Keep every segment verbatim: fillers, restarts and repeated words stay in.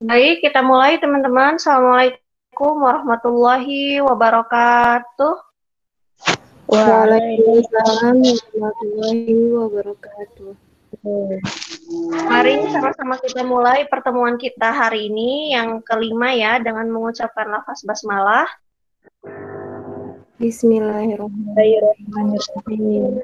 Baik, kita mulai teman-teman. Assalamualaikum warahmatullahi wabarakatuh. Waalaikumsalam warahmatullahi wabarakatuh. Mari sama-sama kita mulai pertemuan kita hari ini yang kelima ya, dengan mengucapkan lafaz basmalah. Bismillahirrahmanirrahim.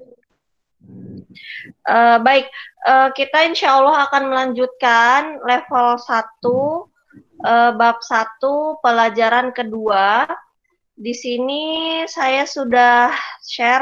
Uh, baik, uh, kita insya Allah akan melanjutkan level satu, uh, bab satu, pelajaran kedua. Di sini saya sudah share.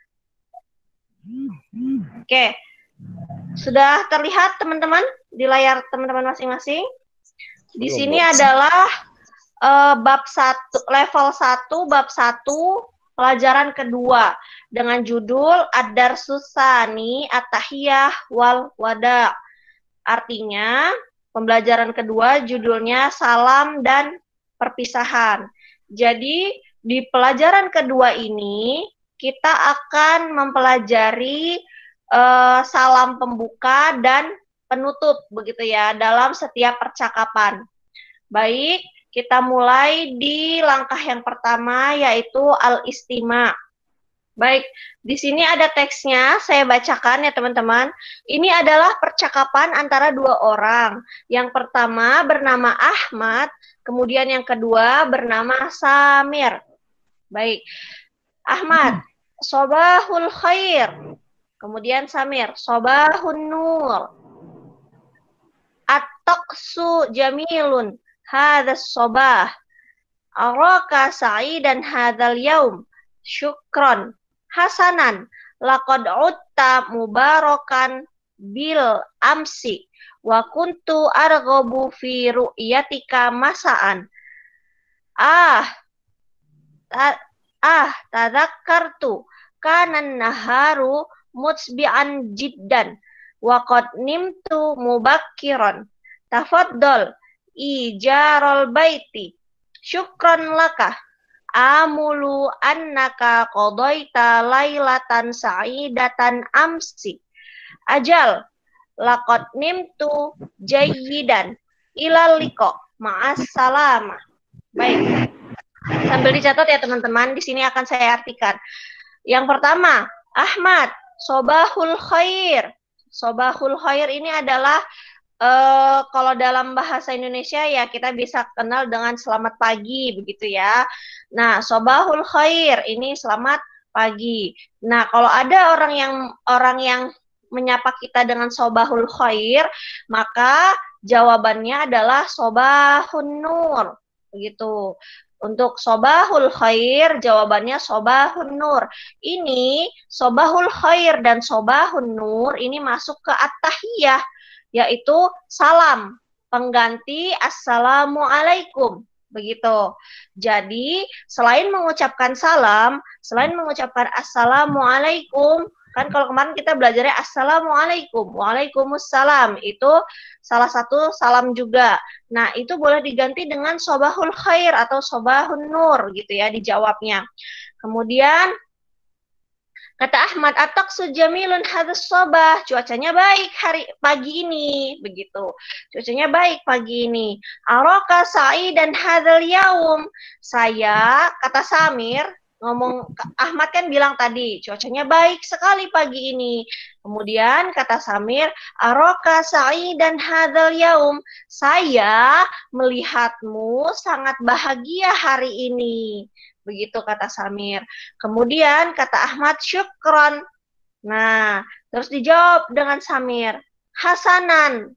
Oke. Okay. Sudah terlihat teman-teman di layar teman-teman masing-masing? Di sini adalah uh, bab satu, level satu, bab satu, pelajaran kedua dengan judul Ad-Darsus Tsani At-Tahiyah wal Wada. Artinya, pembelajaran kedua judulnya Salam dan Perpisahan. Jadi, di pelajaran kedua ini kita akan mempelajari Uh, salam pembuka dan penutup begitu ya dalam setiap percakapan. Baik, kita mulai di langkah yang pertama yaitu al-istima. Baik, di sini ada teksnya, saya bacakan ya teman-teman. Ini adalah percakapan antara dua orang. Yang pertama bernama Ahmad, kemudian yang kedua bernama Samir. Baik, Ahmad, sobahul khair. Kemudian Samir, sobahun nur. At-taqsu jamilun, hadas sobah. Araka sa'idan hadal yaum. Syukron. Hasanan, laqad utta mubarakan bil amsi. Wa kuntu arghabu fi ru'yatika masa'an. Ah, ta, ah, tadakkartu kanan naharu mutsbi'an jiddan wa qad nimtu mubakkiran tafaddal ijarul baiti syukran laka amulu annaka qadaita lailatan sa'idatan amsi ajal laqad nimtu jayyidan ilal liqa ma'as salama. Baik, sambil dicatat ya teman-teman, di sini akan saya artikan. Yang pertama, Ahmad, sobahul khair. Sobahul khair ini adalah uh, kalau dalam bahasa Indonesia ya kita bisa kenal dengan selamat pagi begitu ya. Nah, sobahul khair ini selamat pagi. Nah, kalau ada orang yang orang yang menyapa kita dengan sobahul khair, maka jawabannya adalah sobahun nur begitu. Untuk sobahul khair, jawabannya sobahun nur. Ini sobahul khair dan sobahun nur ini masuk ke at-tahiyah, yaitu salam, pengganti assalamualaikum. Begitu. Jadi, selain mengucapkan salam, selain mengucapkan assalamualaikum, kan kalau kemarin kita belajarnya assalamualaikum, waalaikumsalam, itu salah satu salam juga. Nah, itu boleh diganti dengan sobahul khair atau sobahun nur gitu ya dijawabnya. Kemudian kata Ahmad, at-taqsu jamilun hadis sobah, cuacanya baik hari pagi ini, begitu. Cuacanya baik pagi ini. Araka sa'idan hadzal yaum. Saya, kata Samir, ngomong Ahmad kan bilang tadi, cuacanya baik sekali pagi ini. Kemudian kata Samir, araka sa'idan hadzal yaum. Saya melihatmu sangat bahagia hari ini. Begitu kata Samir. Kemudian kata Ahmad, syukron. Nah, terus dijawab dengan Samir, hasanan.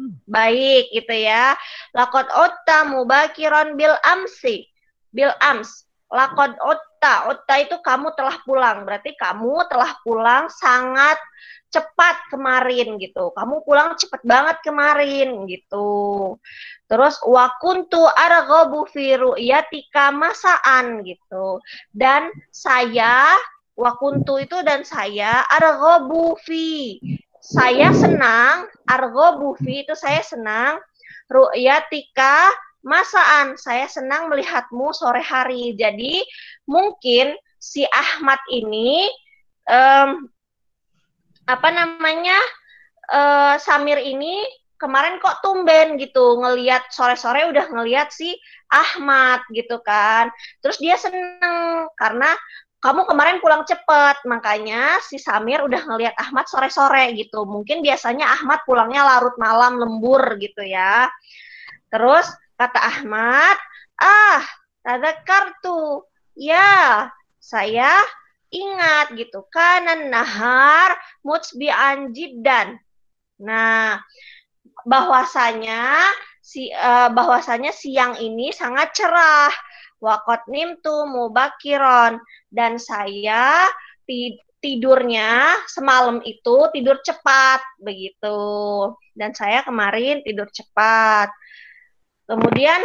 Baik gitu ya. Lakot otta mubakiron bil amsi. Bil ams. Lakot otta. Otta itu kamu telah pulang. Berarti kamu telah pulang sangat cepat kemarin gitu. Kamu pulang cepat banget kemarin gitu. Terus wa kuntu arghabu fi ru'yatika masaan gitu. Dan saya wa kuntu itu dan saya arghabu fi. Saya senang, arghabu fi itu saya senang, ru'yatika masaan, saya senang melihatmu sore hari. Jadi mungkin si Ahmad ini um, apa namanya uh, Samir ini kemarin kok tumben gitu ngelihat sore-sore udah ngelihat si Ahmad gitu kan. Terus dia seneng karena kamu kemarin pulang cepet, makanya si Samir udah ngelihat Ahmad sore-sore gitu. Mungkin biasanya Ahmad pulangnya larut malam lembur gitu ya. Terus kata Ahmad, ah, tadzakartu, ya, saya ingat gitu. Kanan nahar mutsbi'an jiddan. Nah, bahwasanya si uh, bahwasanya siang ini sangat cerah. Waqat nimtu mubakiron, dan saya tidurnya semalam itu tidur cepat begitu. Dan saya kemarin tidur cepat. Kemudian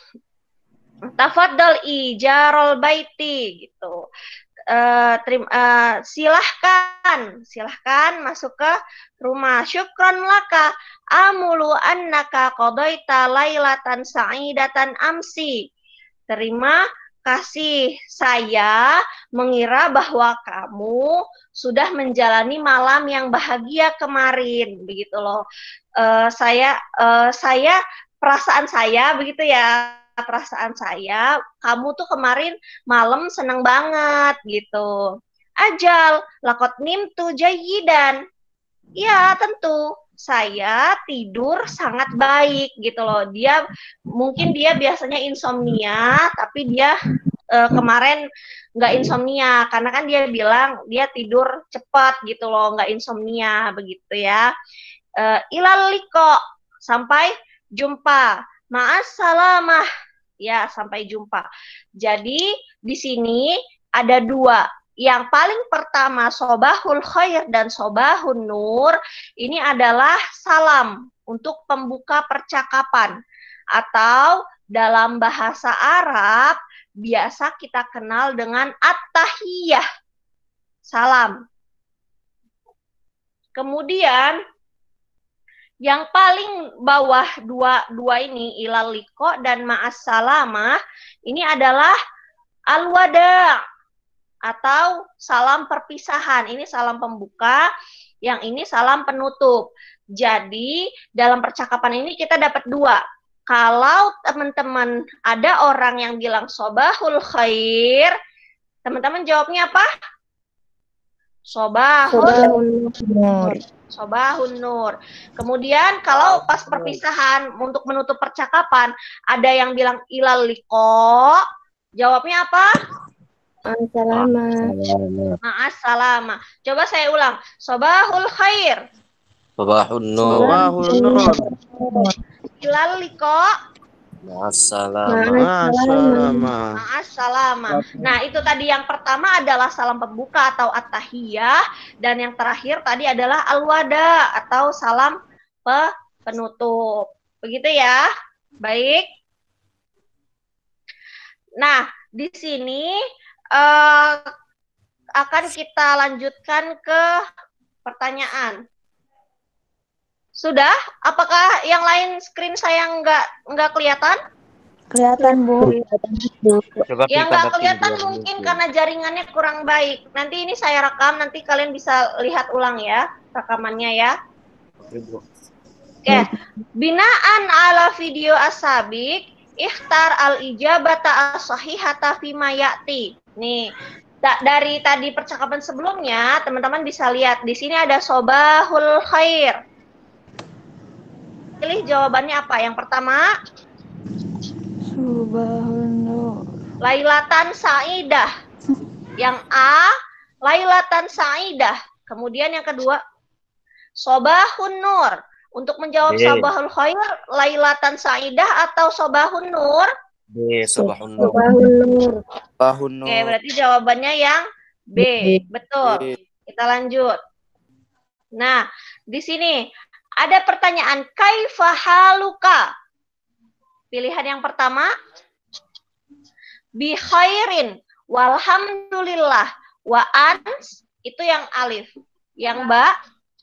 tafaddal ijarul baiti gitu. Uh, terima, uh, silahkan silahkan masuk ke rumah. Syukran laka amulu annaka qadaita lailatan sa'idatan amsi. Terima kasih, saya mengira bahwa kamu sudah menjalani malam yang bahagia kemarin begitu loh. Uh, saya uh, saya perasaan saya begitu ya. Perasaan saya, kamu tuh kemarin malam seneng banget gitu. Ajal, lakot nimtu jayidan. Ya tentu, saya tidur sangat baik gitu loh. Dia mungkin dia biasanya insomnia, tapi dia uh, kemarin nggak insomnia karena kan dia bilang dia tidur cepat gitu loh, nggak insomnia begitu ya. Uh, ilaliko, sampai jumpa. Ma'assalamah. Ya, sampai jumpa. Jadi, di sini ada dua. Yang paling pertama, sobahul khair dan sobahun nur. Ini adalah salam untuk pembuka percakapan. Atau dalam bahasa Arab, biasa kita kenal dengan at-tahiyah. Salam. Kemudian, yang paling bawah dua dua ini ilaliko dan ma'assalamah ini adalah al-wada atau salam perpisahan. Ini salam pembuka, yang ini salam penutup. Jadi dalam percakapan ini kita dapat dua. Kalau teman-teman ada orang yang bilang sobahul khair, teman-teman jawabnya apa? Sobahul nur. Sobahun nur. Kemudian kalau pas perpisahan untuk menutup percakapan ada yang bilang ilal liqa, jawabnya apa? Ma'assalamah. Ma'assalamah. Coba saya ulang. Sobahul khair. Sobahun nur. Sobahun nur. Ilal liqa. Ma'assalamah. Ma'assalamah. Nah, itu tadi yang pertama adalah salam pembuka atau at-tahiyah, dan yang terakhir tadi adalah al-wada atau salam pe penutup. Begitu ya. Baik. Nah, di sini uh, akan kita lanjutkan ke pertanyaan. Sudah? Apakah yang lain screen saya nggak nggak kelihatan? Kelihatan, Bu. Yang nggak kelihatan mungkin karena jaringannya kurang baik. Nanti ini saya rekam, nanti kalian bisa lihat ulang ya rekamannya ya. Oke, binaan ala video asabik, ikhtar al ijabata as-sahihata fima ya'ti. Nih, dari tadi percakapan sebelumnya, teman-teman bisa lihat di sini ada sobahul khair. Pilih jawabannya apa? Yang pertama, Subhanallah. Lailatan sa'idah. Yang A, Lailatan sa'idah. Kemudian yang kedua, Sobahun nur. Untuk menjawab B. Sobahul khair, Lailatan sa'idah atau Sobahun nur? B. Sobahun nur. Subhanallah. Oke, berarti jawabannya yang B. Betul. B. Kita lanjut. Nah, di sini ada pertanyaan, kaifa haluka? Pilihan yang pertama, bi khairin walhamdulillah wa ans, itu yang alif. Yang ba,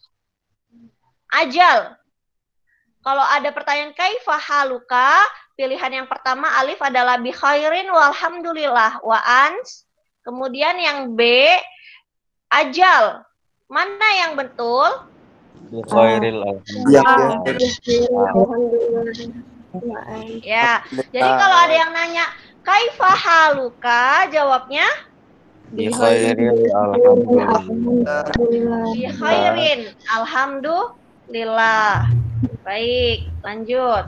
ajal. Kalau ada pertanyaan kaifa haluka, pilihan yang pertama alif adalah bi khairin walhamdulillah wa ans. Kemudian yang B, ajal. Mana yang betul? Bi khairil Iya, alhamdulillah. alhamdulillah. Ya, jadi kalau ada yang nanya, kaifa haluka? Jawabnya Bi khairil alhamdulillah. bi khairin. Alhamdulillah. Baik, lanjut.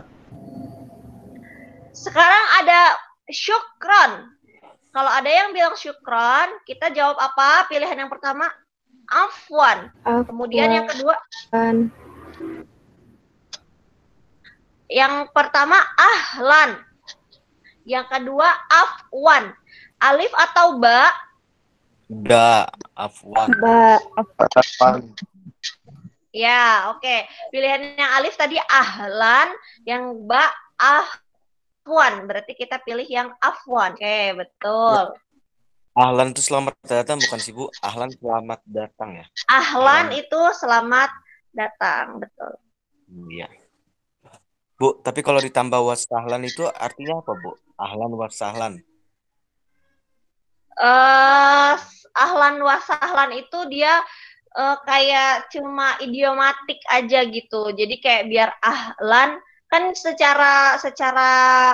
Sekarang ada syukron. Kalau ada yang bilang syukron, kita jawab apa? Pilihan yang pertama, afwan. Kemudian yang kedua, yang pertama ahlan. Yang kedua afwan. Alif atau ba? Da, afwan. Ba. Ya, oke. Okay. Pilihan yang alif tadi ahlan, yang ba afwan. Berarti kita pilih yang afwan. Oke, okay, betul. Ahlan itu selamat datang bukan sih Bu? Ahlan selamat datang ya. Ahlan, ahlan. Itu selamat datang, betul. Iya. Bu, tapi kalau ditambah wasahlan itu artinya apa, Bu? Ahlan wasahlan. Uh, ahlan wasahlan itu dia uh, kayak cuma idiomatik aja gitu. Jadi kayak biar ahlan kan secara secara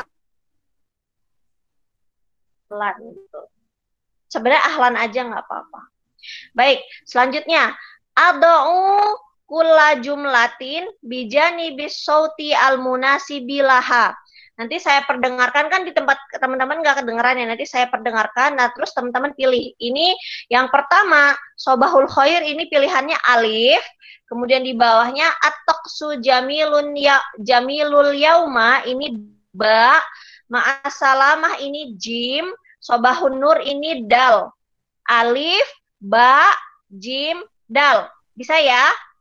ahlan gitu. Sebenarnya ahlan aja nggak apa-apa. Baik, selanjutnya ad'u kulla jumlatin bijani bisauti almunasibi laha. Nanti saya perdengarkan, kan di tempat teman-teman nggak kedengeran ya, nanti saya perdengarkan, nah terus teman-teman pilih. Ini yang pertama, sobahul khair, ini pilihannya alif, kemudian di bawahnya at-taqsu jamilun ya jamilul yauma, ini ba, ma'asalamah ini jim, sobahun nur ini dal. Alif, ba, jim, dal. Bisa ya?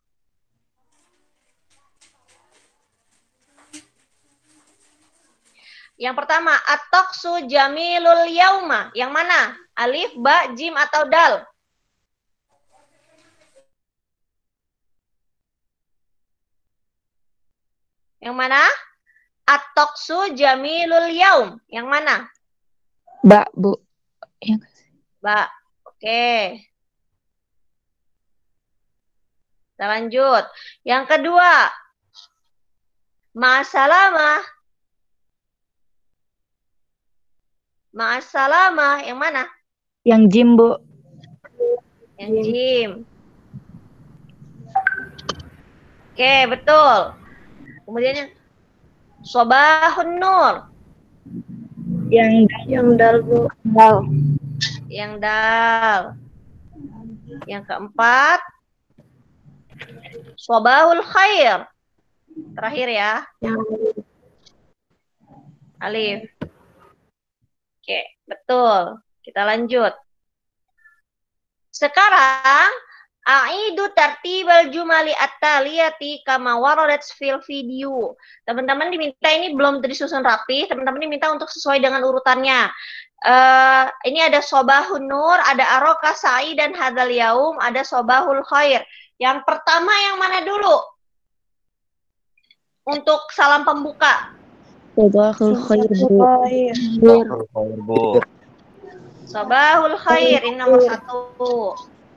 Yang pertama, at-taqsu jamilul yauma. Yang mana? Alif, ba, jim, atau dal? Yang mana? At-taqsu jamilul yaum. Yang mana? Ba, Bu. Yang Ba. Oke. Kita lanjut. Yang kedua, ma'asalamah. Ma'asalamah, yang mana? Yang jim, Bu. Yang jim. Oke, betul. Kemudian yang sobahun nur. Yang yang dal, Bu. Dal. Yang dal. Yang keempat, sobahul khair. Terakhir ya. Yang alif. Oke, betul. Kita lanjut. Sekarang aidu tartibal jumali at-taliyati kama waradat fil video. Teman-teman diminta, ini belum disusun rapi, teman-teman diminta untuk sesuai dengan urutannya. Uh, ini ada sobahun nur, ada aroka sa'i dan hadal yaum, ada sobahul khair. Yang pertama yang mana dulu? Untuk salam pembuka. Sobahul khair, Bu. Sobahul khair, Bu. Sobahul khair, ini nomor satu.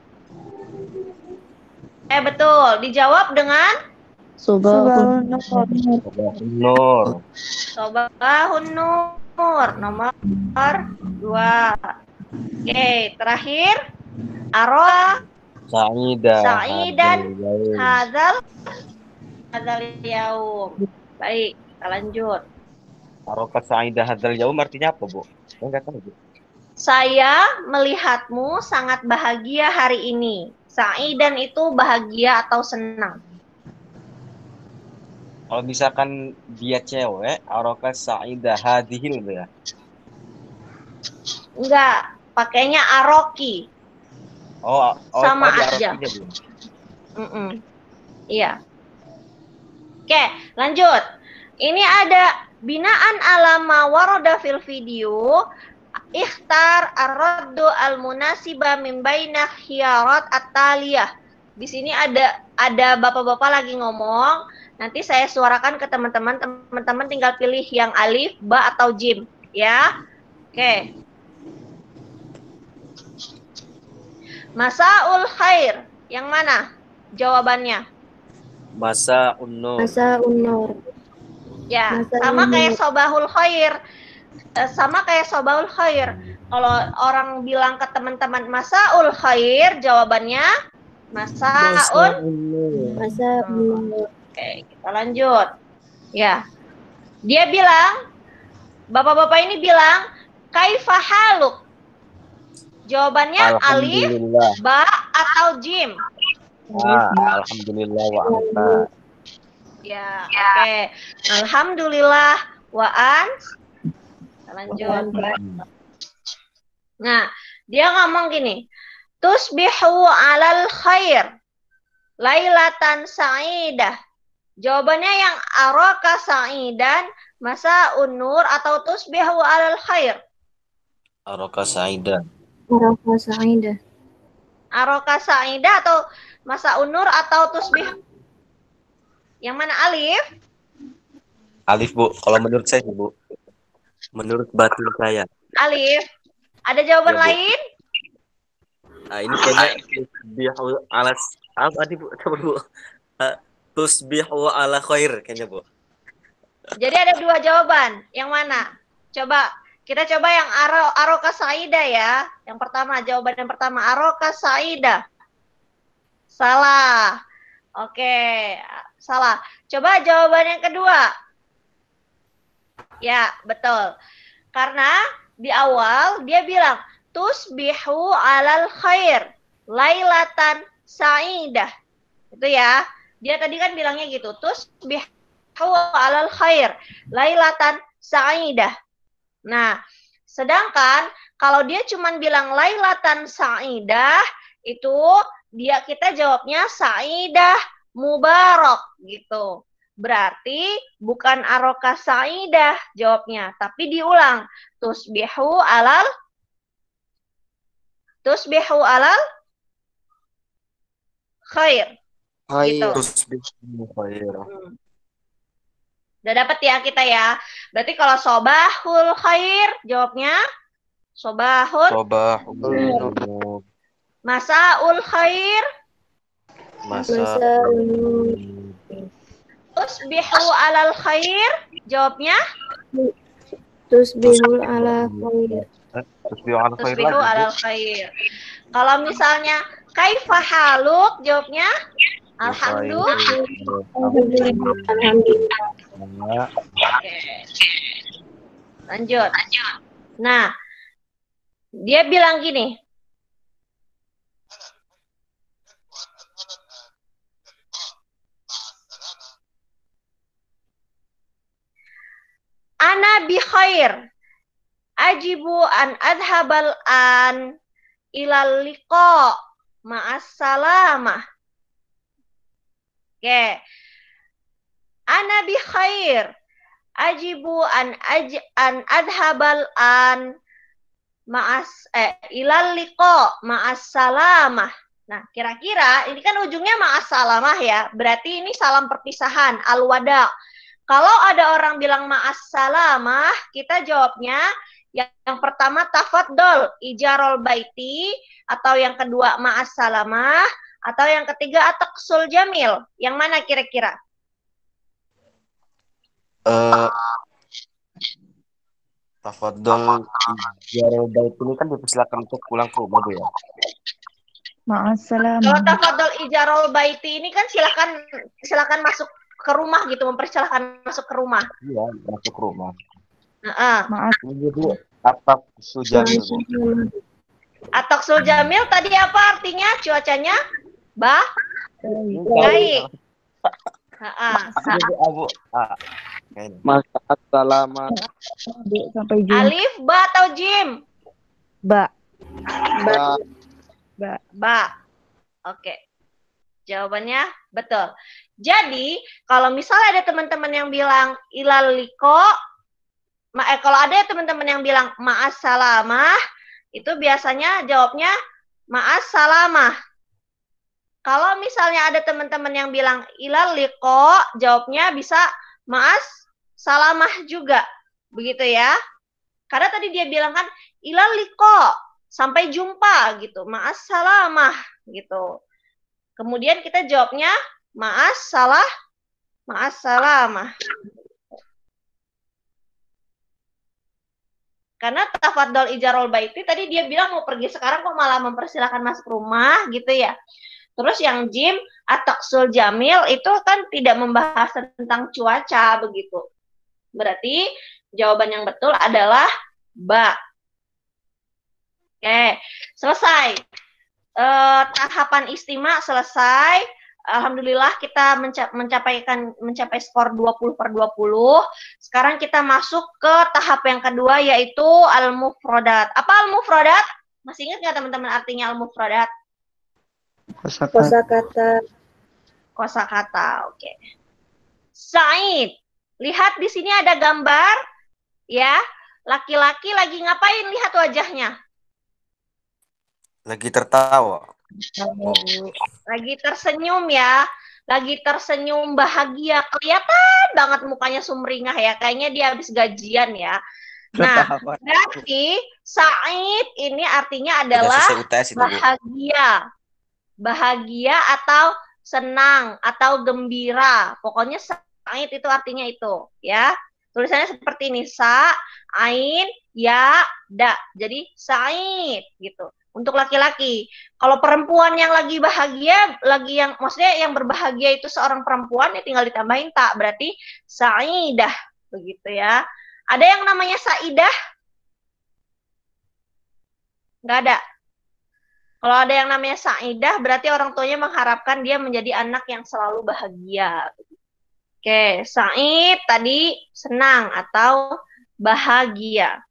Eh betul, dijawab dengan Sobahul nur. Sobahun nur, nomor dua. Oke, terakhir Aroa Sa'idah Sa'idan Hadal Hadal yaum. Baik, kita lanjut. Aroka sa'idah hadal yaum artinya apa, Bu? Saya nggak tahu, Bu. Saya melihatmu sangat bahagia hari ini. Sa'idan itu bahagia atau senang. Kalau misalkan dia cewek, aroka sa'idah hadihil, Bu ya? Enggak, pakainya aroki. Oh, oh sama oh, aja. Bu. Mm -mm. Iya. Oke, lanjut. Ini ada binaan alama waroda fil video. Ikhtar ar-raddu al-munasiba min baina khiyarat at-taliyah. Di sini ada ada bapak-bapak lagi ngomong. Nanti saya suarakan ke teman-teman. Teman-teman tinggal pilih yang alif, ba atau jim, ya. Oke. Masaul khair. Yang mana jawabannya? Masa unur. Masa unur. Ya, Masa sama unur. kayak sobahul khair. Eh, sama kayak sobahul khair. Kalau orang bilang ke teman-teman masaul khair, jawabannya masaun. Masa unur. Oke, kita lanjut. Ya. Dia bilang, bapak-bapak ini bilang, kaifa haluk? Jawabannya alif, Alhamdulillah. ba, atau jim? Ah, alhamdulillah wa anta. Ya, oke. Alhamdulillah wa an. Kita lanjut. Nah, dia ngomong gini, tusbihu alal khair, lailatan sa'idah. Jawabannya yang araka sa'idan, masa unur, atau tusbihu alal khair? Aroka Saida. Arafah sa'idah. Araka sa'idah atau masa unur atau tusbih? Yang mana alif? Alif, Bu. Kalau menurut saya, Bu. Menurut batin saya. Alif. Ada jawaban Ya, Bu. lain? Nah, ini kayaknya tusbihu ala apa tadi, Bu? Coba, Bu. Uh, tusbihu ala khair kayaknya, Bu. Jadi ada dua jawaban. Yang mana? Coba kita coba yang aro aroka saida ya. Yang pertama, jawaban yang pertama aroka saida. Salah. Oke, salah. Coba jawaban yang kedua. Ya, betul. Karena di awal dia bilang tusbihu alal khair lailatan sa'idah. Itu ya. Dia tadi kan bilangnya gitu. Tusbihu alal khair lailatan sa'idah. Nah, sedangkan kalau dia cuma bilang lailatan sa'idah, itu dia kita jawabnya sa'idah mubarak gitu. Berarti bukan aroka sa'idah jawabnya, tapi diulang. Tusbihu alal Tusbihu alal khair. Gitu. Tusbihu khair. Hmm. Udah dapat ya kita ya. Berarti kalau sobahul khair jawabnya sobahul. Sobahul. Masaul khair. Masa. Tusbihu alal khair jawabnya Tusbihul ala khair. Tusbihu ala khair. Tusbihu alal khair. Kalau misalnya kaifa haluk jawabnya alhamdulillah. Alhamdulillah. Oke. Lanjut. Nah, dia bilang gini. Ana bi khair. Ajibu an adhabal an ilal liqa ma'as salamah. Oke. Ana bi khair. Ajibu an aj an adhabal an ma'as eh ilal liqa ma'as salamah. Nah, kira-kira ini kan ujungnya ma'as salamah ya. Berarti ini salam perpisahan, al-wada. Kalau ada orang bilang ma'as salamah, kita jawabnya yang, yang pertama tafaddol ijarol baiti, atau yang kedua ma'as salamah, atau yang ketiga ataqsul jamil. Yang mana kira-kira? Uh, Tafaddol ijarol bait ini kan dipersilakan untuk pulang ke rumah, Bu ya. Ma'assalam. Kalau tafaddol ijarol baiti ini kan silakan silakan masuk ke rumah gitu, mempersilahkan masuk ke rumah. Iya, masuk ke rumah. Heeh. Maaf. Ini Bu, atak sujamil, Bu. Ataqsul jamil tadi apa artinya? Cuacanya bah baik. Heeh. Ini Bu, Abu. Ah. Masa salaman. Sampai jim. Alif, ba atau jim? Ba. Ba. Ba. Ba. Oke. Jawabannya betul. Jadi, kalau misalnya ada teman-teman yang bilang ilal liko, eh, kalau ada teman-teman yang bilang ma'as salamah, itu biasanya jawabnya ma'as salamah. Kalau misalnya ada teman-teman yang bilang ilal liko, jawabnya bisa ma'as salamah juga. Begitu ya. Karena tadi dia bilang kan ilal liko, sampai jumpa gitu, ma'as salamah gitu. Kemudian kita jawabnya Ma'as salah, ma'as salamah. Karena tafadhol ijarul baiti tadi dia bilang mau pergi sekarang kok malah mempersilahkan masuk rumah gitu ya. Terus yang jim ataqsul jamil itu kan tidak membahas tentang cuaca begitu. Berarti jawaban yang betul adalah ba. Oke, selesai. Eh, tahapan istima selesai. Alhamdulillah kita mencapaikan mencapai skor dua puluh per dua puluh. Sekarang kita masuk ke tahap yang kedua yaitu al-mufradat. Apa al-mufradat? Masih ingat nggak teman-teman artinya al-mufradat? Kosakata. Kosakata, oke. Okay. Said, lihat di sini ada gambar, ya. Laki-laki lagi ngapain? Lihat wajahnya. Lagi tertawa. Lagi tersenyum ya. Lagi tersenyum bahagia. Kelihatan banget mukanya sumringah ya. Kayaknya dia habis gajian ya. Nah, berarti Said ini artinya adalah bahagia. Bahagia atau senang atau gembira. Pokoknya Said itu artinya itu, ya. Tulisannya seperti ini, sa, ain, ya, da. Jadi Said gitu. Untuk laki-laki. Kalau perempuan yang lagi bahagia, lagi yang maksudnya yang berbahagia itu seorang perempuan, ya tinggal ditambahin tak, berarti Saidah begitu ya. Ada yang namanya Saidah? Nggak ada. Kalau ada yang namanya Saidah, berarti orang tuanya mengharapkan dia menjadi anak yang selalu bahagia. Oke, Said tadi senang atau bahagia.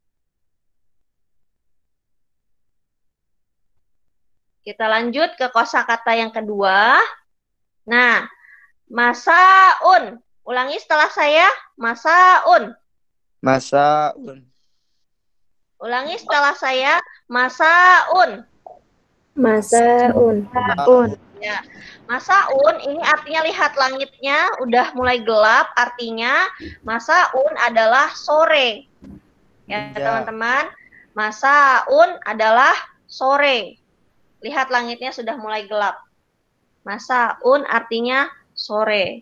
Kita lanjut ke kosakata yang kedua. Nah, masaun. Ulangi setelah saya. Masaun. Masaun. Ulangi setelah saya. Masaun. Masaun. Masaun. Ya. Masaun ini artinya lihat langitnya udah mulai gelap, artinya masaun adalah sore. Ya, teman-teman. Masaun adalah sore. Lihat langitnya sudah mulai gelap. Masaun artinya sore.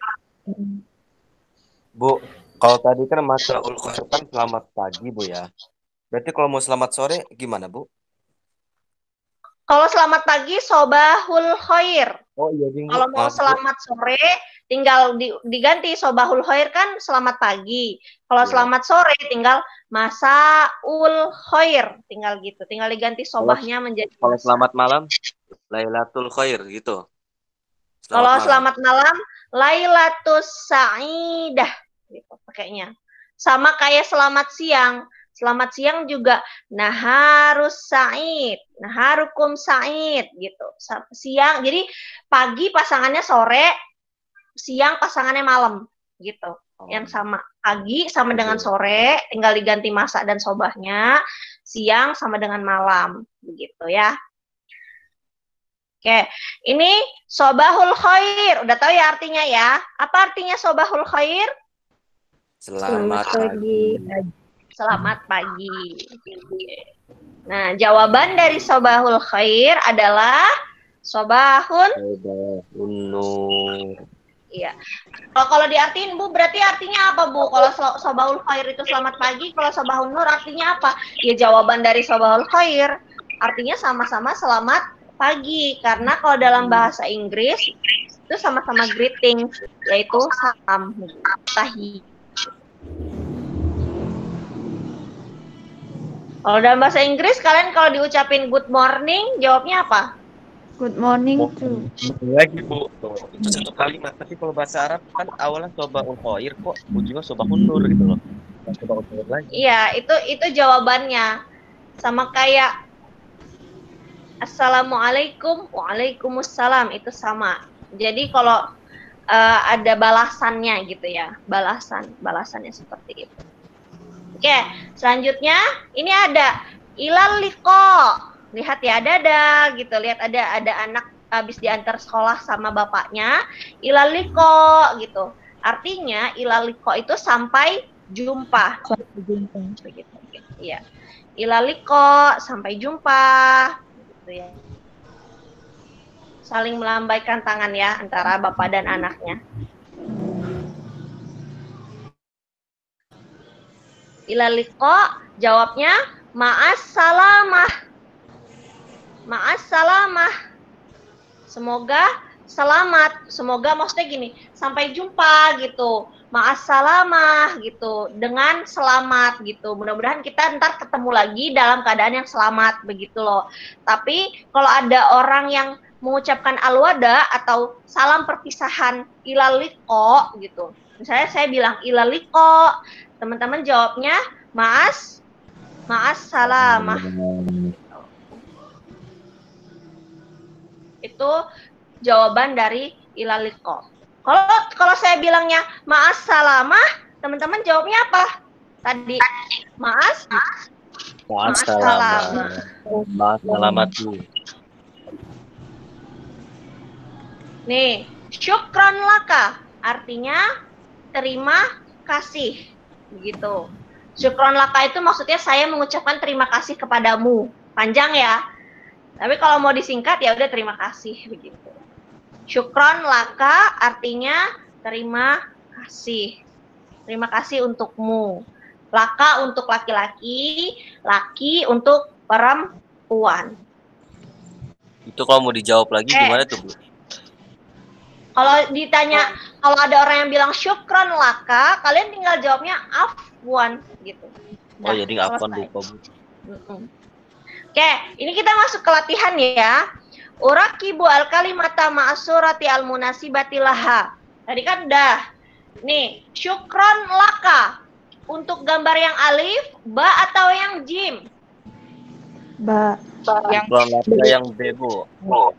Bu, kalau tadi kan masaul khair kan selamat pagi, Bu ya. Berarti kalau mau selamat sore gimana, Bu? Kalau selamat pagi sobahul khair. Oh iya, ding, kalau mau selamat sore tinggal di, diganti sobahul khair kan selamat pagi. Kalau ya. Selamat sore tinggal masaul khair, tinggal gitu. Tinggal diganti sobahnya kalau, menjadi kalau selamat malam lailatul khair gitu. Selamat kalau malam. Selamat malam lailatus sa'idah gitu pakainya. Sama kayak selamat siang. Selamat siang juga naharus sa'id, naharukum sa'id gitu. Siang, jadi pagi pasangannya sore, siang pasangannya malam gitu. Oh. Yang sama pagi sama dengan sore, tinggal diganti masa dan sobahnya. Siang sama dengan malam begitu ya. Oke, ini sobahul khair. Udah tahu ya artinya ya? Apa artinya sobahul khair? Selamat, Selamat pagi. Selamat pagi. Nah, jawaban dari sobahul khair adalah sobahun nur. Iya. Kalau kalau diartiin Bu, berarti artinya apa Bu? Kalau sobahul khair itu selamat pagi, kalau sobahun nur artinya apa? Ya jawaban dari sobahul khair artinya sama-sama selamat pagi, karena kalau dalam bahasa Inggris itu sama-sama greeting, yaitu salam, tahiyat. Kalau dalam bahasa Inggris, kalian kalau diucapin good morning, jawabnya apa? Good morning too. Lagi Bu, itu satu kalimat. Tapi kalau bahasa Arab kan awalnya sobahul khair, kok ujungnya sobahun nur gitu loh. Sobahul khair lagi. Iya, itu itu jawabannya. Sama kayak Assalamualaikum, waalaikumsalam, itu sama. Jadi kalau uh, ada balasannya gitu ya, balasan, balasannya seperti itu. Oke, selanjutnya ini ada ilal liqa. Lihat ya, ada ada gitu. Lihat ada ada anak habis diantar sekolah sama bapaknya. Ilal liqa gitu. Artinya ilal liqa itu sampai jumpa. Sampai jumpa. Begitu. Iya. Ilal liqa sampai jumpa gitu ya. saling melambaikan tangan ya antara bapak dan anaknya. Ila liqa, jawabnya ma'as salamah. Ma'as salamah. Semoga selamat. Semoga maksudnya gini, sampai jumpa gitu. Ma'as salamah gitu. Dengan selamat gitu. Mudah-mudahan kita ntar ketemu lagi dalam keadaan yang selamat begitu loh. Tapi kalau ada orang yang mengucapkan al-wada atau salam perpisahan ila liqa gitu. Misalnya saya bilang ila liqa, teman-teman jawabnya ma'as ma'as salamah. Itu jawaban dari ila liqa. Kalau kalau saya bilangnya ma'as salamah, teman-teman jawabnya apa? Tadi ma'as Ma'as salamah. Ma'as salamatu. Nih, syukron laka artinya terima kasih. Begitu. Syukron laka itu maksudnya saya mengucapkan terima kasih kepadamu. Panjang ya. Tapi kalau mau disingkat ya udah terima kasih begitu. Syukron laka artinya terima kasih. Terima kasih untukmu. Laka untuk laki-laki, laki untuk perempuan. Itu kalau mau dijawab lagi eh. gimana tuh, Bu? Kalau ditanya, kalau ada orang yang bilang syukron laka, kalian tinggal jawabnya afwan gitu. Oh, jadi nggak afwan lupa, Bu. Oke, ini kita masuk ke latihan ya. Urakibu al-kalimata ma'asurati al-munasibati laha. Tadi kan udah. Nih, syukron laka. Untuk gambar yang alif, ba atau yang jim? Ba. Yang laka yang B, Bu.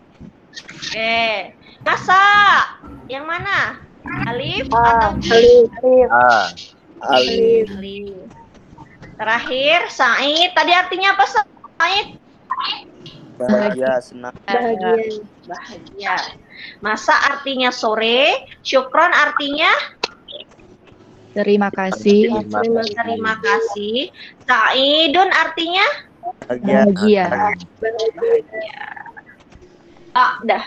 Oke. Masa yang mana? Alif atau Alif. A. Alif. Alif. Terakhir, Said. Tadi artinya apa, Said? Bahagia, senang. Bahagia. Bahagia. Masa artinya sore. Syukron artinya Terima kasih. Terima kasih. terima kasih. Saidun artinya Bahagia. Bahagia. ah, dah.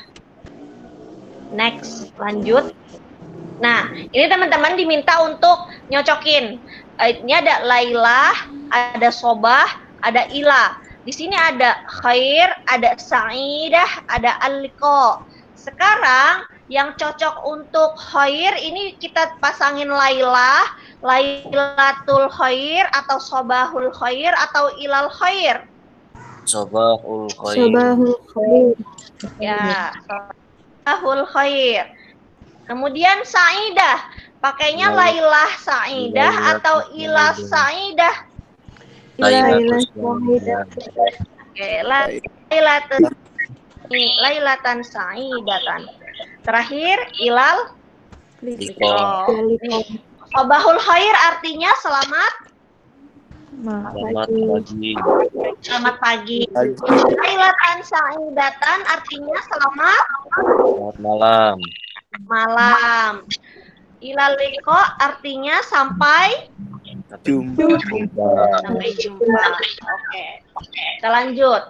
Next, lanjut. Nah, ini teman-teman diminta untuk nyocokin. Ini ada Lailah, ada Sobah, ada Ila. Di sini ada Khair, ada Sa'idah, ada Al-Liqa. Sekarang yang cocok untuk Khair ini kita pasangin Lailah, Lailatul Khair atau Sobahul Khair atau Ilal Khair. Sobahul khair. Sobahul khair. Ya, Sobahul Khair. Kemudian Sa'idah, pakainya Lailah Sa'idah atau Ilah Sa'idah. Lailatul Oke, Lailatan Lailatan Sa'idatan. Terakhir Ilal Liqa. Sobahul Khair artinya selamat Selamat pagi. selamat pagi. Lailatan Sa'idatan artinya selamat Selamat malam. malam. Ilal liqa artinya sampai Jumpa. sampai jumpa. Oke. Oke, kita lanjut.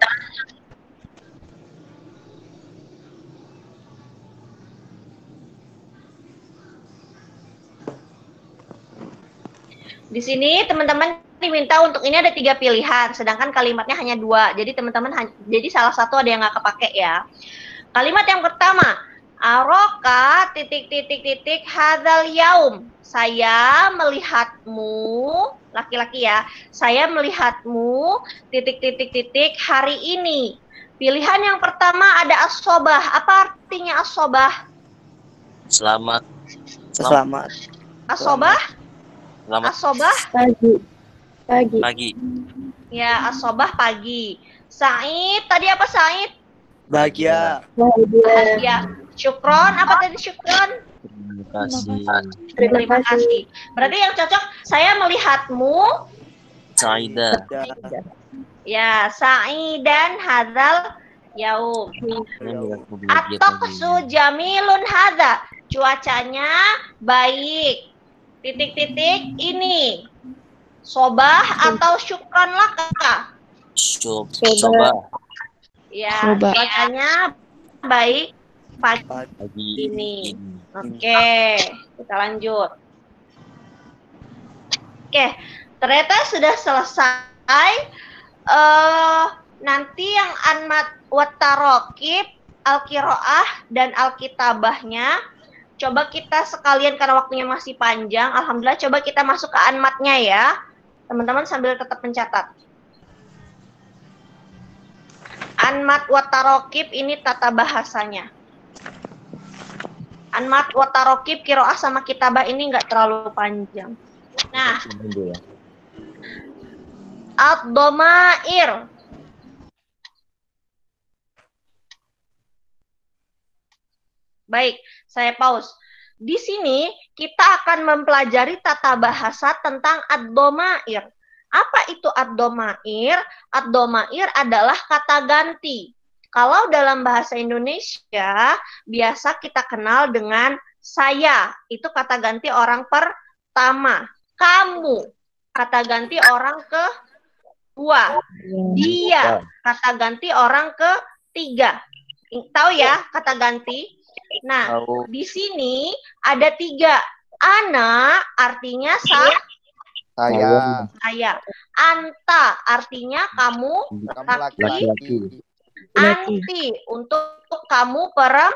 Di sini teman-teman diminta untuk ini ada tiga pilihan, sedangkan kalimatnya hanya dua. Jadi teman-teman, jadi salah satu ada yang nggak kepake ya. Kalimat yang pertama, aroka titik titik titik hadzal yaum. Saya melihatmu, laki-laki ya. Saya melihatmu titik titik titik hari ini. Pilihan yang pertama ada as-sobah. Apa artinya as-sobah? Selamat. Selamat. As-sobah? Selamat As-sobah? Pagi. Pagi. pagi. Ya, as-sobah pagi. Said, tadi apa Said? Bahagia. Bahagia. Ya, syukron. Apa tadi syukron? Terima kasih. Terima kasih. Berarti yang cocok, saya melihatmu. Saida. Ya, Sa'idan hadzal yaum. At-taqsu jamilun hadza. Cuacanya baik. Titik-titik ini. Sobah atau syukron laka? Coba. Ya, Sobah. cuacanya baik pagi Pagi ini. Oke, kita lanjut. Oke, ternyata sudah selesai. Uh, nanti yang anmat watarokib, al-kiroah, dan al-kitabahnya, coba kita sekalian karena waktunya masih panjang, alhamdulillah coba kita masuk ke anmatnya ya. Teman-teman sambil tetap mencatat. Anmat watarokib ini tata bahasanya. Anmat watarokib, kiroah sama kitabah ini nggak terlalu panjang. Nah, ad-domair. Baik, saya pause. Di sini kita akan mempelajari tata bahasa tentang ad-domair. Apa itu ad-domair? Ad-domair adalah kata ganti. Kalau dalam bahasa Indonesia, biasa kita kenal dengan saya. Itu kata ganti orang pertama. Kamu, kata ganti orang kedua. Dia, kata ganti orang ketiga. Tahu ya kata ganti? Nah, di sini ada tiga. Ana artinya sah. Saya. Saya. Anta artinya kamu laki-laki. Anti untuk kamu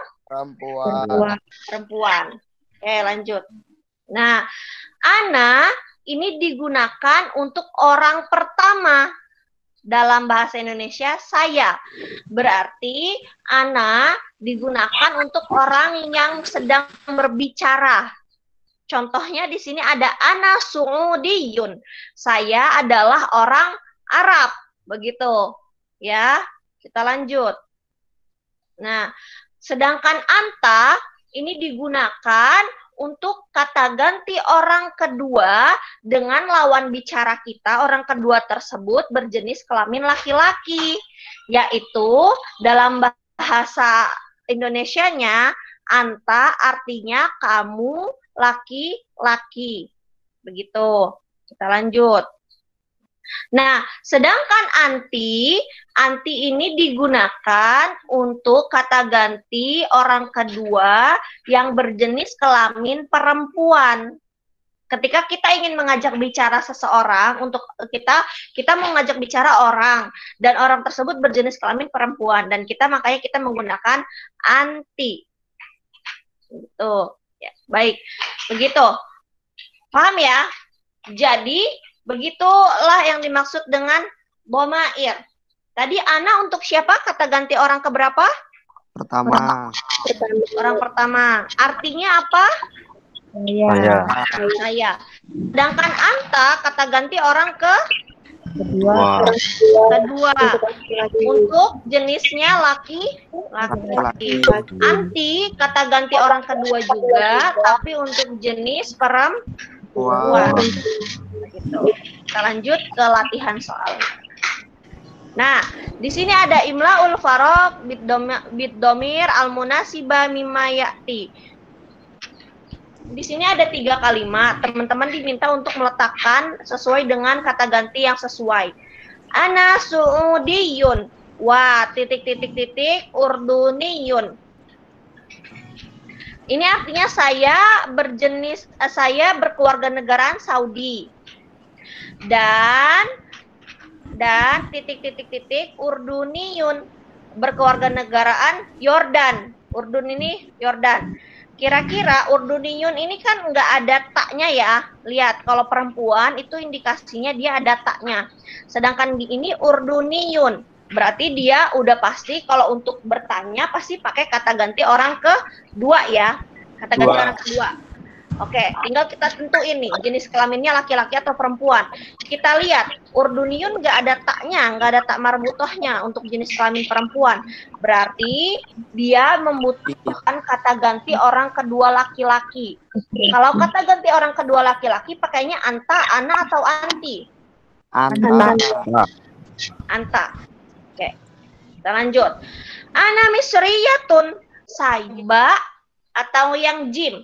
Perempuan. perempuan. Oke, lanjut. Nah, ana ini digunakan untuk orang pertama. Dalam bahasa Indonesia, saya. Berarti ana digunakan untuk orang yang sedang berbicara. Contohnya di sini ada ana su'udiyun. Saya adalah orang Arab. Begitu. Ya, kita lanjut. Nah, sedangkan anta ini digunakan untuk kata ganti orang kedua dengan lawan bicara kita, orang kedua tersebut berjenis kelamin laki-laki. Yaitu dalam bahasa Indonesianya, anta artinya kamu laki-laki. Begitu. Kita lanjut. Nah, sedangkan anti, anti ini digunakan untuk kata ganti orang kedua yang berjenis kelamin perempuan. Ketika kita ingin mengajak bicara seseorang, untuk kita kita mengajak bicara orang dan orang tersebut berjenis kelamin perempuan dan kita makanya kita menggunakan anti. Gitu. Ya, baik. Begitu. Paham ya? Jadi begitulah yang dimaksud dengan domair. Tadi ana untuk siapa? Kata ganti orang keberapa? Pertama. Orang pertama. Artinya apa? Saya. Saya. Sedangkan anta kata ganti orang ke Kedua. kedua. Untuk jenisnya laki laki. Anti kata ganti orang kedua juga, tapi untuk jenis perempuan. Gitu. Kita lanjut ke latihan soal. Nah, di sini ada imlaul faraq bid-dhamir al-munasiba mimma ya'ti. Di sini ada tiga kalimat. Teman-teman diminta untuk meletakkan sesuai dengan kata ganti yang sesuai. Ana su'udiyun wa titik titik titik urduniyun. Ini artinya saya berjenis saya berkeluarga negaraan Saudi. Dan dan titik titik titik urduniyun berkeluarga negaraan Yordan. Urdun ini Yordan. Kira-kira urduniyun ini kan nggak ada taknya ya. Lihat kalau perempuan itu indikasinya dia ada taknya. Sedangkan di ini urduniyun. Berarti dia udah pasti kalau untuk bertanya pasti pakai kata ganti orang kedua ya. Kata ganti Dua. orang kedua. Oke, tinggal kita tentuin nih jenis kelaminnya laki-laki atau perempuan. Kita lihat, urduniyun nggak ada taknya, nggak ada tak marbutohnya untuk jenis kelamin perempuan. Berarti dia membutuhkan kata ganti orang kedua laki-laki. Kalau kata ganti orang kedua laki-laki, pakainya anta, ana, atau anti? Anta. Anta. Oke, kita lanjut. Ana misriyatun, saya atau yang jim?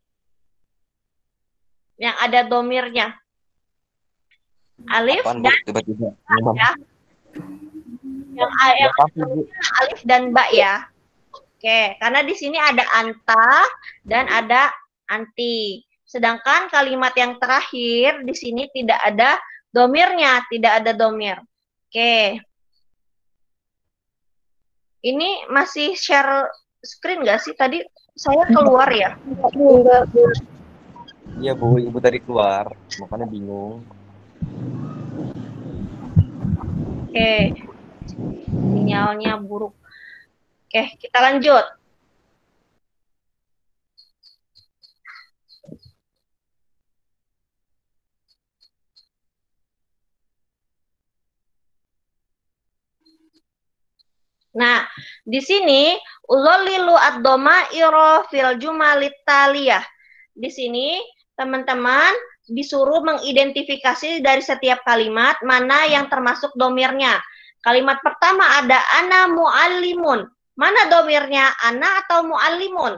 Yang ada domirnya. Alif Apaan, Bu? dan Tiba-tiba. ya. Yang, yang ada domirnya alif dan ba ya. Oke, karena di sini ada anta dan ada anti. Sedangkan kalimat yang terakhir di sini tidak ada domirnya, tidak ada domir. Oke. Ini masih share screen nggak sih? Tadi saya keluar ya. Enggak, Bu. Iya Bu, Ibu tadi keluar, makanya bingung. Oke. Sinyalnya buruk. Oke, kita lanjut. Nah, di sini ulolilu ad-dhamaira fil jumalit taliyah. Di sini teman-teman disuruh mengidentifikasi dari setiap kalimat mana yang termasuk domirnya. Kalimat pertama ada ana muallimun. Mana domirnya, ana atau muallimun?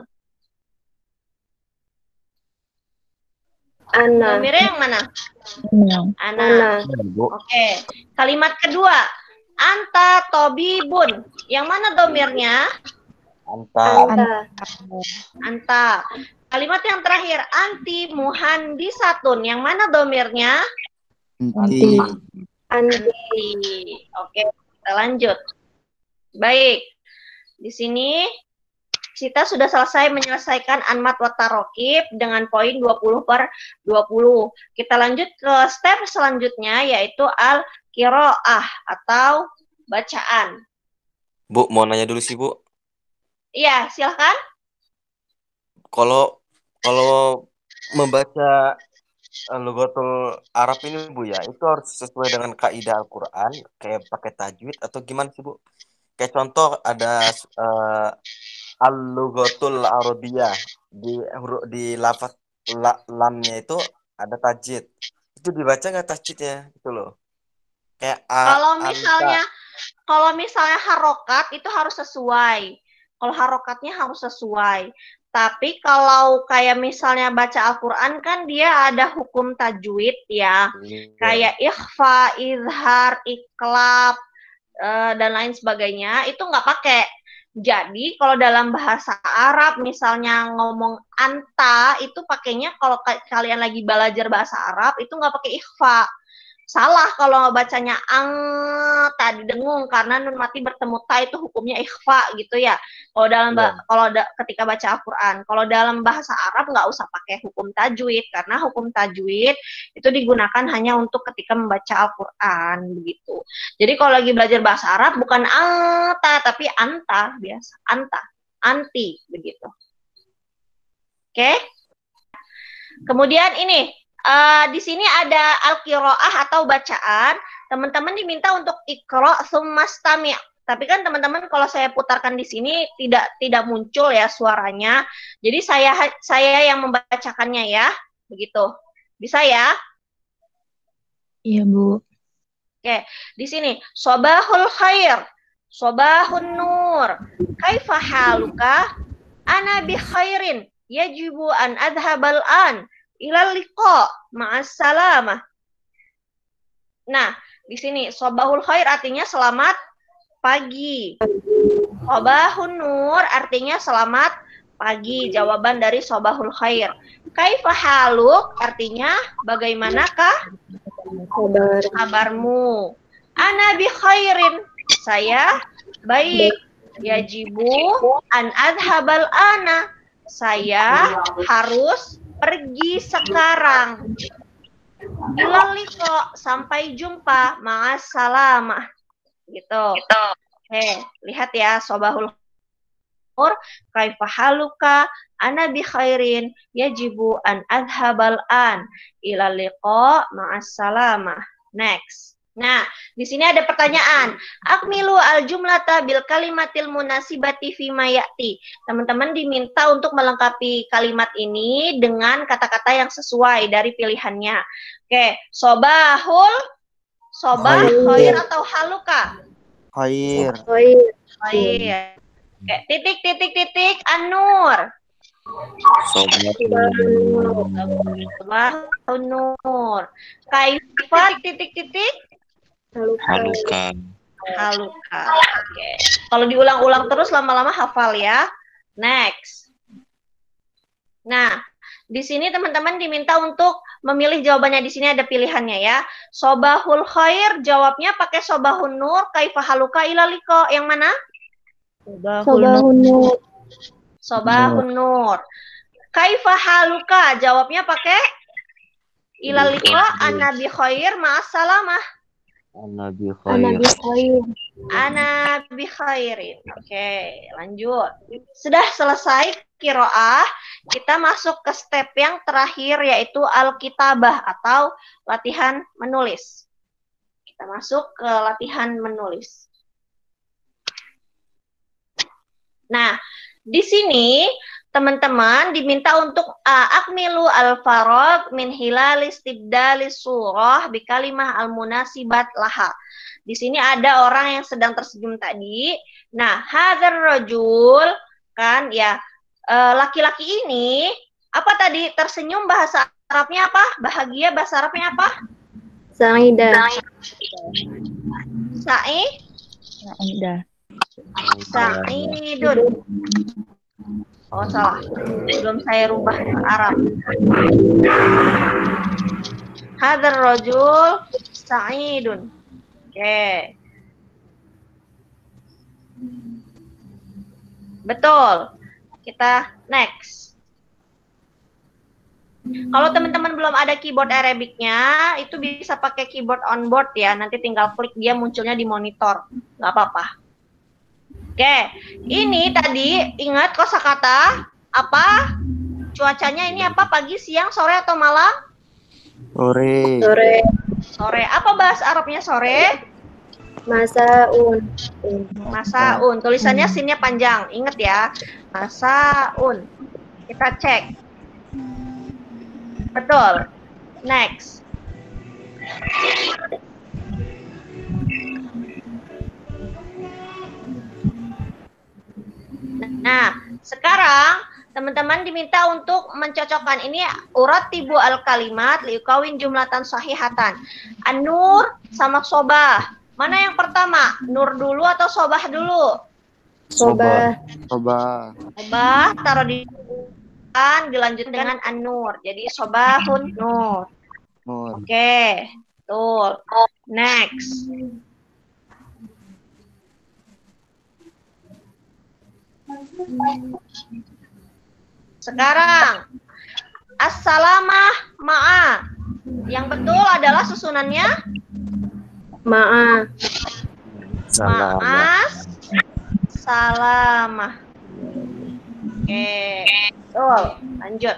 Ana. Domirnya yang mana? Ana. Ana. Bu. Oke. Kalimat kedua, anta tobibun. Yang mana domirnya? Anta. Anta. Anta. Kalimat yang terakhir, anti muhandisatun. Yang mana domirnya? Anti. Anti. Anti. Oke, kita lanjut. Baik. Di sini kita sudah selesai menyelesaikan anmat wa tarokib dengan poin dua puluh per dua puluh. Kita lanjut ke step selanjutnya yaitu al-qiraah atau bacaan. Bu, mau nanya dulu sih Bu. Iya, silahkan. Kalau kalau membaca uh, Lughatul Arab ini Bu ya, itu harus sesuai dengan kaidah Al-Qur'an, kayak pakai tajwid atau gimana sih Bu? Kayak contoh ada uh, Al-Lughatul Arabiyah di huruf di lafaz la, lamnya itu ada tajwid. Itu dibaca nggak tajwidnya itu loh. Kayak a, Kalau anta. misalnya kalau misalnya harokat itu harus sesuai. Kalau harokatnya harus sesuai. Tapi kalau kayak misalnya baca Al-Quran kan dia ada hukum tajwid ya. Iya. Kayak ikhfa, izhar, iklab, uh, dan lain sebagainya. Itu nggak pakai. Jadi kalau dalam bahasa Arab misalnya ngomong anta itu pakainya kalau kalian lagi belajar bahasa Arab itu nggak pakai ikhfa. Salah kalau bacanya ang tadi dengung karena nun mati bertemu ta itu hukumnya ikhfa gitu ya. Kalau dalam Yeah. kalau da, ketika baca Al-Qur'an, kalau dalam bahasa Arab nggak usah pakai hukum tajwid karena hukum tajwid itu digunakan hanya untuk ketika membaca Al-Qur'an begitu. Jadi kalau lagi belajar bahasa Arab bukan anta tapi anta biasa, anta, anti begitu. Oke? Okay? Kemudian ini Uh, di sini ada al-qiraah atau bacaan. Teman-teman diminta untuk iqra tsumastami'. Tapi kan teman-teman kalau saya putarkan di sini tidak tidak muncul ya suaranya. Jadi saya saya yang membacakannya ya. Begitu. Bisa ya? Iya, Bu. Oke, di sini sobahul khair, sobahun nur. Kaifa haluka? Ana bi khairin. Yajibu an adhabal an. Ilal liqa ma'as salamah. Nah, di sini sobahul khair artinya selamat pagi. Sobahun nur artinya selamat pagi. Jawaban dari sobahul khair. Kaifa haluk artinya bagaimanakah Kabar. kabarmu? Ana bi khairin. Saya baik. Yajibu an adhabal ana. Saya harus pergi sekarang. Ilal liqa sampai jumpa. Ma'as salamah. Gitu. Gitu. Oke, lihat ya sobahul nur kaifa haluka ana bi khairin yajibu an adhabal an ilal liqa ma'as salamah. Next. Nah, di sini ada pertanyaan. Akmilu al-jumlata bil kalimatil munasibati fima ya'ti. Teman-teman diminta untuk melengkapi kalimat ini dengan kata-kata yang sesuai dari pilihannya. Oke, sobahul, sobah, Khair. khair atau haluka? Khair. Khair. Khair. Oke, titik, titik, titik, an-nur. Sobahun nur. Kaifa, titik, titik. Haluka. Haluka. haluka. Oke. Kalau diulang-ulang terus lama-lama hafal ya. Next. Nah, di sini teman-teman diminta untuk memilih jawabannya. Di sini ada pilihannya ya. Sobahul khair, jawabnya pakai sobahun nur, kaifa haluka ila liko. Yang mana? Sobahun nur. Sobahun nur. Kaifa haluka, jawabnya pakai ila liko, ana bi khair, ma'assalamah. Ana bi Ana khair. bi khair. Ana bi khairin. Oke, lanjut. Sudah selesai kiroah, kita masuk ke step yang terakhir yaitu al-kitabah atau latihan menulis. Kita masuk ke latihan menulis. Nah, di sini teman-teman diminta untuk uh, akmilu al-farag min hilal istibdali surah bi kalimah al-munasibat laha. Di sini ada orang yang sedang tersenyum tadi. Nah, hadzal rajul kan ya laki-laki uh, ini apa tadi tersenyum bahasa Arabnya apa? Bahagia bahasa Arabnya apa? Sa'idah. Sa'i? Sa'idah. Sa'idun. Oh salah, belum saya rubah ke Arab. Hadzal rajul sa'idun. Oke. Okay. Betul. Kita next. Kalau teman-teman belum ada keyboard Arabicnya, itu bisa pakai keyboard on board ya. Nanti tinggal klik dia munculnya di monitor. Nggak apa-apa. Oke, ini tadi ingat kosakata apa? Cuacanya ini apa? Pagi, siang, sore atau malam? Sore. Sore. Sore. Apa bahasa Arabnya sore? Masaun. Masaun. Tulisannya sinnya panjang. Ingat ya. Masaun. Kita cek. Betul. Next. Nah, sekarang teman-teman diminta untuk mencocokkan ini uratibu al-kalimat liukawin jumlatan sahihatan. An-nur sama sobah. Mana yang pertama? Nur dulu atau sobah dulu? Sobah. Sobah. Sobah taruh di kan dilanjut dengan an-nur. Jadi sobahun nur. Nur. Oke, betul. Next. Sekarang as-salamah ma'a. Yang betul adalah susunannya Ma'a. ma'as salamah. Oke, betul. Lanjut.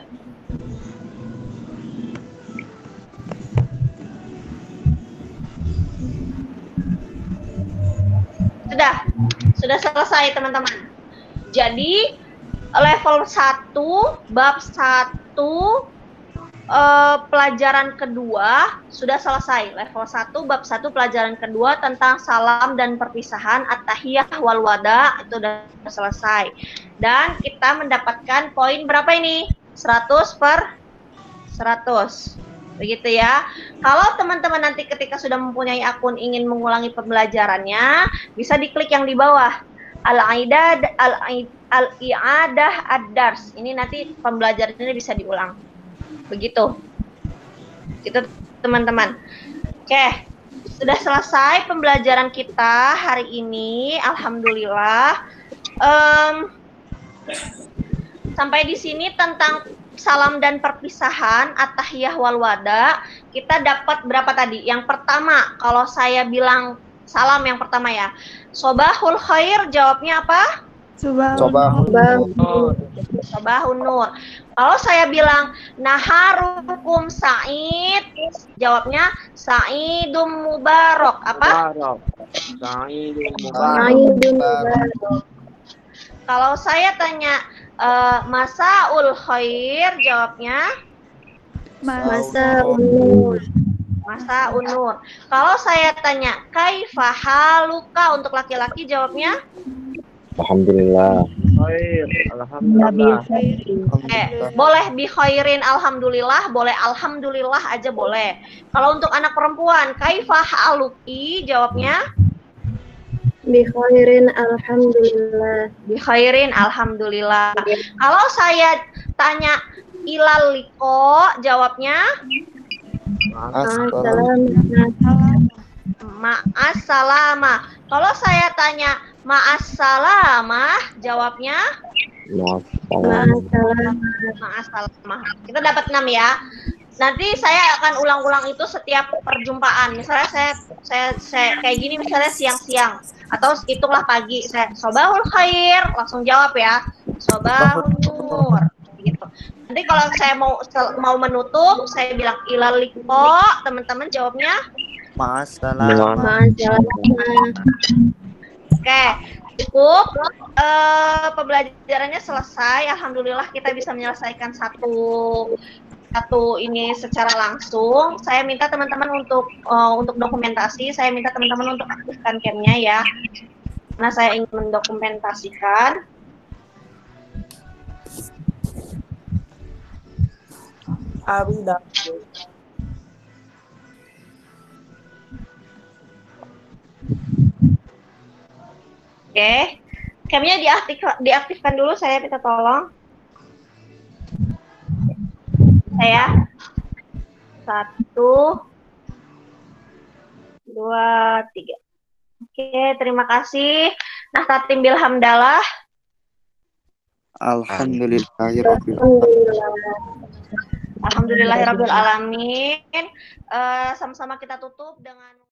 Sudah. Sudah selesai, teman-teman. Jadi level satu, bab satu, eh, pelajaran kedua sudah selesai. Level satu, bab satu, pelajaran kedua tentang salam dan perpisahan, at-tahiyah wal wada, itu sudah selesai. Dan kita mendapatkan poin berapa ini? seratus per seratus. Begitu ya. Kalau teman-teman nanti ketika sudah mempunyai akun ingin mengulangi pembelajarannya, bisa diklik yang di bawah. Al-Aidah Al-I'adah Ad-Dars. Ini nanti pembelajarannya bisa diulang. Begitu. Gitu teman-teman. Oke. Sudah selesai pembelajaran kita hari ini. Alhamdulillah. Um, sampai di sini tentang salam dan perpisahan, at-tahiyah wal wada. Kita dapat berapa tadi? Yang pertama, kalau saya bilang salam yang pertama ya. Sobahul khair, jawabnya apa? Sobahun nur. Sobahun nur. Kalau saya bilang naharukum sa'id, jawabnya sa'idum mubarak. Apa? Sa'idun Sa'idun mubarak. Kalau saya tanya uh, masaul khair, jawabnya Masaun nur. masa unur. Kalau saya tanya kaifa haluka untuk laki-laki, jawabnya Alhamdulillah. Khair. Alhamdulillah. eh, boleh bi khairin alhamdulillah, boleh alhamdulillah aja boleh. Kalau untuk anak perempuan kaifa haluki, jawabnya Bi khairin alhamdulillah. Bi khairin alhamdulillah. Kalau saya tanya ilal liko, jawabnya Assalamualaikum. ma'assalamah. Kalau saya tanya ma'assalamah, jawabnya Ma'assalam. ma'assalamah. Kita dapat enam ya. Nanti saya akan ulang-ulang itu setiap perjumpaan. Misalnya saya, saya, saya kayak gini, misalnya siang-siang atau hitunglah pagi. Saya sobahul khair, langsung jawab ya. Sobahul nur. Gitu. Nanti kalau saya mau mau menutup, saya bilang ilal liko, teman-teman jawabnya Ma'assalam. Ma'assalam. oke. Cukup. Uh, pembelajarannya selesai. Alhamdulillah kita bisa menyelesaikan satu satu ini secara langsung. Saya minta teman-teman untuk uh, untuk dokumentasi. Saya minta teman-teman untuk aktifkan camnya ya, karena saya ingin mendokumentasikan. Abida. Oke, camnya diaktif, diaktifkan dulu. Saya minta tolong. Saya satu, dua, tiga. Oke, terima kasih. Nah, tatim bil hamdalah. Alhamdulillahirabbil Alhamdulillahirabbil alamin. Uh, sama-sama kita tutup dengan